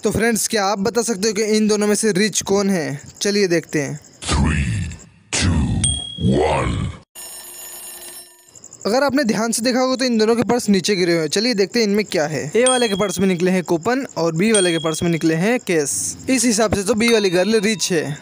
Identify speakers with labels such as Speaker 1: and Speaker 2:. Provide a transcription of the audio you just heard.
Speaker 1: तो फ्रेंड्स, क्या आप बता सकते हो कि इन दोनों में से रिच कौन है? चलिए देखते हैं।
Speaker 2: 3, 2, 1।
Speaker 1: अगर आपने ध्यान से देखा होगा तो इन दोनों के पर्स नीचे गिरे हुए हैं। चलिए देखते हैं इनमें क्या है। ए वाले के पर्स में निकले हैं कूपन और बी वाले के पर्स में निकले हैं कैश। इस हिसाब से तो बी वाली गर्ल रिच है।